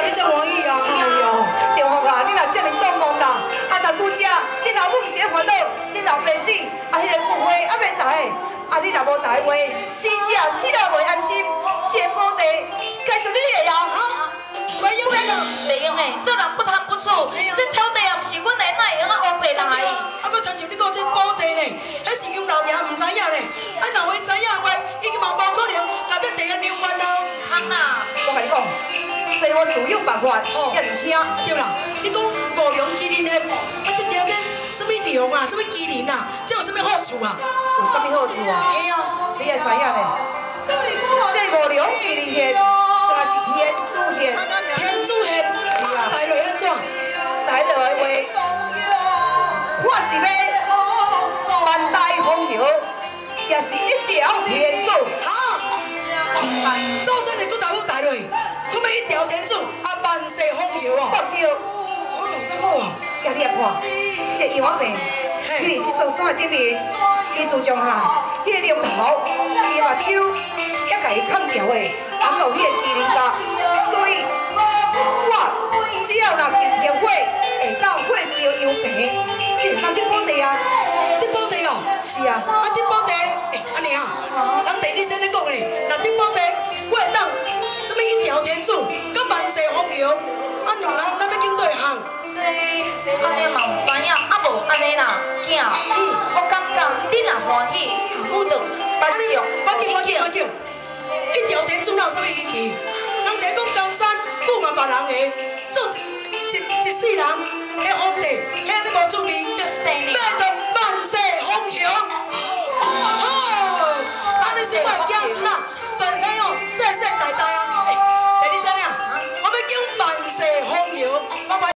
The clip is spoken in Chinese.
你这欢喜啊？ 哎呦，中福啊，你若这么动梦啦，啊，若拄则你老母是咧烦恼，你老爸死，啊，迄个骨灰还未台，啊，你若无台话，死者死了袂安心，这宝地该属你的呀。 啊，袂用的啦， 袂用诶，做人不贪不醋，这土地也毋是阮的，哪会用啊乌白人来？ 啊，搁亲像你讲这宝地呢，迄是用老爷唔知影呢，啊，若话知影的话，伊嘛无可能甲这地安留完啊。 通啦， 我甲你讲，这我自有办法，要而且对啦，你讲五粮麒麟的，啊，这条这什么粮啊，什么麒麟啊，这有什么好处啊？ 有啥物好处啊？ 嘿啊， 你会知影咧？这五粮麒麟血，算是天主血， 天主血， 是啊， 带落安怎？ 带落来话，我是要万代风流，也是一条天主。 哈，祖先的骨头要带落，他们一条天主啊，万世风流哦。 对， 哦，真好啊！ 呀，你来看，这杨阿妹，伊伫这座山的顶面，伊自从下，迄个龙头，伊目睭也甲伊砍掉的，还有迄个麒麟角，所以我只要若见天火，会当火烧油饼，你就当得宝地啊！ 得宝地哦， 是啊， 啊得宝地，安尼啊，人地理先咧讲咧，若得宝地，我会当什么一条天主，甲万世风流，啊两人咱要经对行。 这安尼嘛毋知影，啊无安尼啦，囝，我感觉你若欢喜，我就班上我叫，一条天主哪有啥物稀奇？人哋讲江山久嘛别人的，做一世人的皇帝，遐你无趣味， 就是第二要到万世风流。好，安尼生活子孙啊，就使哦世世代代啊，会